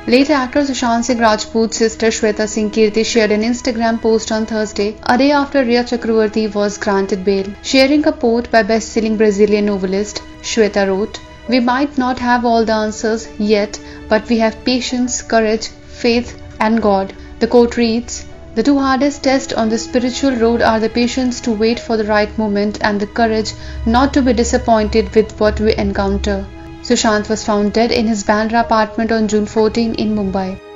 Late actor Sushant Singh Rajput's sister Shweta Singh Kirti shared an Instagram post on Thursday, a day after Rhea Chakravarti was granted bail. Sharing a quote by best-selling Brazilian novelist, Shweta wrote, "We might not have all the answers yet, but we have patience, courage, faith, and God." The quote reads, "The two hardest tests on the spiritual road are the patience to wait for the right moment and the courage not to be disappointed with what we encounter." Sushant was found dead in his Bandra apartment on June 14 in Mumbai.